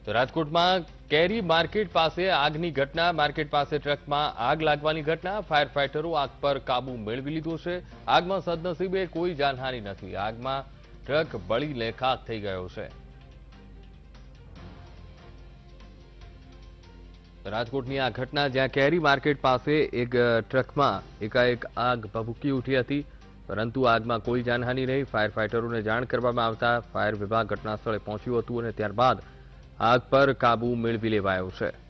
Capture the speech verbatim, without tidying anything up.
તો રાજકોટમાં કેરી માર્કેટ પાસે આગની ઘટના માર્કેટ પાસે ટ્રકમાં આગ લાગવાની ઘટના ફાયર ફાઇટરો આગ પર કાબુ મેળવી લીધો છે। આગમાં સદનસીબે કોઈ જાનહાનિ નથી। આગમાં ટ્રક બળીને ખાખ થઈ ગયો છે। રાજકોટની આ ઘટના જ્યાં કેરી માર્કેટ પાસે એક ટ્રકમાં એકાએક આગ ભભૂકી ઉઠી હતી, પરંતુ આગમાં કોઈ જાનહાનિ નહીં। ફાયર ફાઇટરોને જાણ કરવામાં આવતા ફાયર વિભાગ ઘટના સ્થળે પહોંચ્યું હતું અને ત્યારબાદ આગ પર કાબુ મેળવી લેવાયો છે।